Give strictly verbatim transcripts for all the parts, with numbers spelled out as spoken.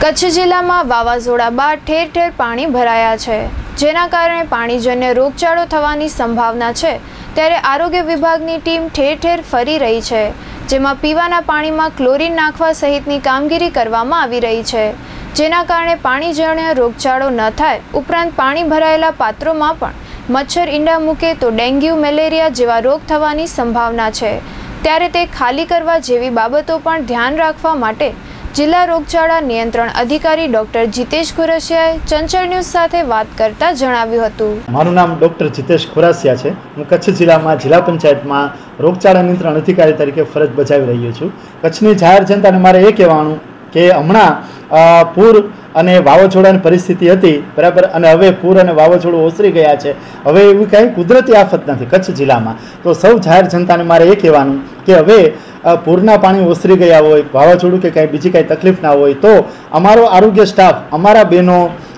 કચ્છ જિલ્લામાં વાવાઝોડા બાદ ઠેર ઠેર પાણી ભરાયા છે, જેના કારણે પાણીજન્ય રોગચાળો થવાની સંભાવના છે। ત્યારે આરોગ્ય વિભાગની ટીમ ઠેર ઠેર ફરી રહી છે, જેમાં પીવાના પાણીમાં ક્લોરીન નાખવા સહિતની કામગીરી કરવામાં આવી રહી છે, જેના કારણે પાણીજન્ય રોગચાળો ન થાય। ઉપરાંત પાણી ભરાયેલા પાત્રોમાં પણ મચ્છર ઈંડા મૂકે તો ડેન્ગ્યુ, મેલેરિયા જેવા રોગ થવાની સંભાવના છે। ત્યારે તે ખાલી કરવા જેવી બાબતો પણ ધ્યાન રાખવા માટે जिला रोगचाळा नियंत्रण अधिकारी डॉक्टर जितेश खुरासियाए चंचल न्यूज साथे बात करता जणाव्युं हतुं। मारुं नाम डॉक्टर जितेश खुरासिया छे। हूँ कच्छ जिल्लामां जिला पंचायतमां रोगचाळा नियंत्रण अधिकारी तरीके फरज बजावी रह्यो छुं। कच्छनी जाहेर जनताने मारे ए कहेवानुं के हमणां पूर અને વાવાઝોડાની પરિસ્થિતિ હતી, બરાબર, અને હવે પૂર અને વાવાઝોડું ઓસરી ગયા છે। હવે એવી કાંઈ કુદરતી આફત નથી કચ્છ જિલ્લામાં, તો સૌ જાહેર જનતાને મારે એ કહેવાનું કે હવે પૂરના પાણી ઓસરી ગયા હોય, વાવાઝોડું કે કાંઈ બીજી કાંઈ તકલીફ ના હોય તો અમારો આરોગ્ય સ્ટાફ, અમારા બહેનો,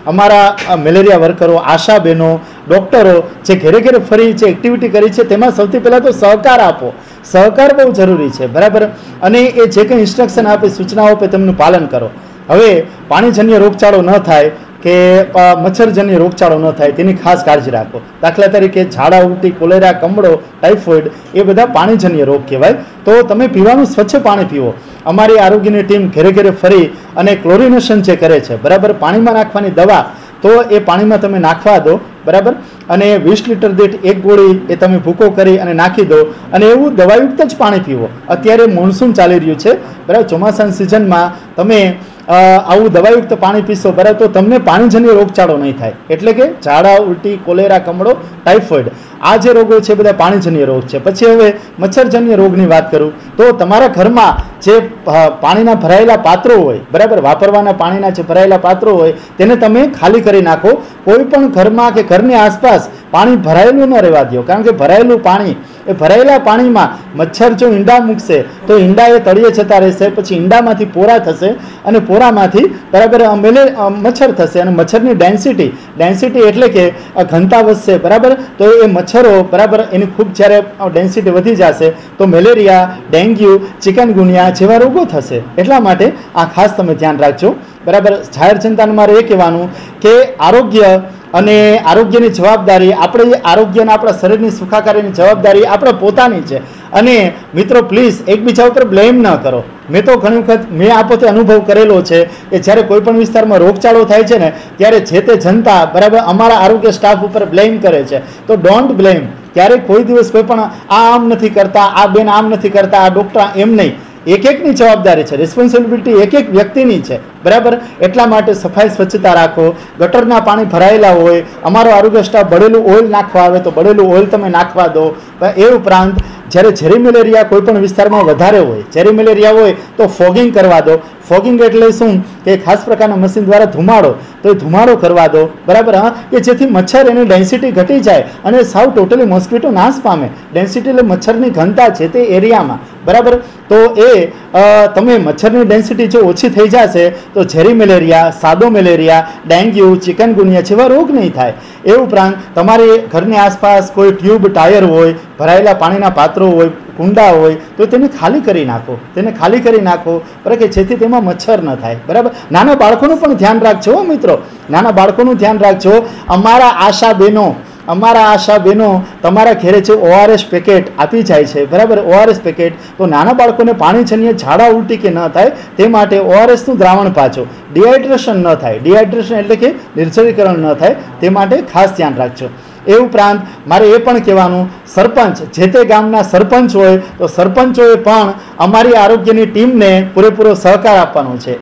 અમારા મેલેરિયા વર્કરો, આશા બહેનો, ડૉક્ટરો જે ઘરે ઘરે ફરી જે એક્ટિવિટી કરી છે તેમાં સૌથી પહેલાં તો સહકાર આપો। સહકાર બહુ જરૂરી છે, બરાબર, અને એ જે કંઈ ઇન્સ્ટ્રક્શન આપે, સૂચનાઓ આપે તેમનું પાલન કરો। હવે પાણીજન્ય રોગચાળો ન થાય કે મચ્છરજન્ય રોગચાળો ન થાય તેની ખાસ કાળજી રાખો। દાખલા તરીકે ઝાડા ઉલટી, કોલેરા, કમળો, ટાઇફોઇડ એ બધા પાણીજન્ય રોગ કહેવાય। તો તમે પીવાનું સ્વચ્છ પાણી પીવો। અમારી આરોગ્યની ટીમ ઘરે ઘરે ફરી અને ક્લોરિનેશન જે કરે છે, બરાબર, પાણીમાં નાખવાની દવા તો એ પાણીમાં તમે નાખવા દો, બરાબર, અને વીસ લીટર દીઠ એક ગોળી એ તમે ભૂકો કરી અને નાખી દો, અને એવું દવાયુક્ત જ પાણી પીવો। અત્યારે મોન્સૂન ચાલી રહ્યું છે, બરાબર, ચોમાસાની સિઝનમાં તમે આવું દવાયુક્ત પાણી પીશો, બરાબર, તો તમને પાણીજન્ય રોગચાળો નહીં થાય। એટલે કે ઝાડા ઉલટી, કોલેરા, કમળો, ટાઇફોઇડ આ જે રોગો છે બધા પાણીજન્ય રોગ છે। પછી હવે મચ્છરજન્ય રોગની વાત કરું તો તમારા ઘરમાં જે પાણીના ભરાયેલા પાત્રો હોય, બરાબર, વાપરવાના પાણીના જે ભરાયેલા પાત્રો હોય તેને તમે ખાલી કરી નાખો। કોઈ પણ ઘરમાં કે ઘરની આસપાસ પાણી ભરાયેલું ન રહેવા દો, કારણ કે ભરાયેલું પાણી, એ ભરાયેલા પાણીમાં મચ્છર જો ઈંડા મૂકશે તો ઈંડા એ તળિયે જતા રહેશે, પછી ઈંડામાંથી પોરા થશે અને પોરામાંથી, બરાબર, મેલે મચ્છર થશે, અને મચ્છરની ડેન્સિટી ડેન્સિટી એટલે કે ઘનતા વધશે, બરાબર, તો એ મચ્છરો, બરાબર, એની ખૂબ જ્યારે ડેન્સિટી વધી જશે તો મેલેરિયા, ડેન્ગ્યુ, ચિકનગુનિયા જેવા રોગો થશે। એટલા માટે આ ખાસ તમે ધ્યાન રાખજો, બરાબર। જાહેર જનતાને મારે એ કહેવાનું કે આરોગ્ય અને આરોગ્યની જવાબદારી, આપણે આરોગ્યના આપણા શરીરની સુખાકારીની જવાબદારી આપણે પોતાની છે। અને મિત્રો પ્લીઝ એકબીજા ઉપર બ્લેમ ન કરો। મેં તો ઘણી વખત મેં આ પોતે અનુભવ કરેલો છે કે જ્યારે કોઈ પણ વિસ્તારમાં રોગચાળો થાય છે ને ત્યારે જે તે જનતા, બરાબર, અમારા આરોગ્ય સ્ટાફ ઉપર બ્લેમ કરે છે, તો ડોન્ટ બ્લેમ। ત્યારે કોઈ દિવસ કોઈ પણ આ આમ નથી કરતા, આ બેન આમ નથી કરતા, આ ડૉક્ટર એમ નહીં, એક એકની જવાબદારી છે, રિસ્પોન્સિબિલિટી એક એક વ્યક્તિની છે, બરાબર। એટલા માટે સફાઈ સ્વચ્છતા રાખો। ગટરના પાણી ભરાયેલા હોય, અમારો આરોગ્ય સ્ટાફ બળેલું ઓઇલ નાખવા આવે તો બળેલું ઓઇલ તમે નાખવા દો। એ ઉપરાંત જ્યારે ઝેરી મેલેરિયા કોઈ પણ વિસ્તારમાં વધારે હોય, ઝેરી મેલેરિયા હોય તો ફોગિંગ કરવા દો। ફોગિંગ એટલે શું કે ખાસ પ્રકારના મશીન દ્વારા ધુમાડો, તો એ ધુમાડો કરવા દો, બરાબર, હા, કે જેથી મચ્છર એની ડેન્સિટી ઘટી જાય અને સાવ ટોટલી મોસ્કિટો નાશ પામે। ડેન્સિટી એટલે મચ્છરની ઘનતા છે તે એરિયામાં, બરાબર, તો એ તમે મચ્છરની ડેન્સિટી જો ઓછી થઈ જશે તો ઝેરી મેલેરિયા, સાદો મેલેરિયા, ડેન્ગ્યુ, ચિકનગુનિયા જેવા રોગ નહીં થાય। એ ઉપરાંત તમારી ઘરની આસપાસ કોઈ ટ્યુબ, ટાયર હોય, ભરાયેલા પાણીના પાત્રો હોય, કુંડા હોય તો તેને ખાલી કરી નાખો, તેને ખાલી કરી નાખો, બરાબર, કે જેથી તેમાં મચ્છર ન થાય, બરાબર। નાના બાળકોનું પણ ધ્યાન રાખજો મિત્રો, નાના બાળકોનું ધ્યાન રાખજો। અમારા આશા બહેનો, અમારા આશા બહેનો તમારા ઘરે જે ઓઆરએસ પેકેટ આપી જાય છે, બરાબર, ઓઆરએસ પેકેટ, તો નાના બાળકોને પાણીજન્ય ઝાડા ઉલટી કે ન થાય તે માટે ઓઆરએસનું દ્રાવણ પાજો, ડિહાઇડ્રેશન ન થાય। ડિહાઇડ્રેશન એટલે કે નિર્જલીકરણ ન થાય તે માટે ખાસ ધ્યાન રાખજો। એ ઉપરાંત મારે એ પણ કહેવાનું, સરપંચ, જે તે ગામના સરપંચ હોય તો સરપંચોએ પણ અમારી આરોગ્યની ટીમને પૂરેપૂરો સહકાર આપવાનો છે।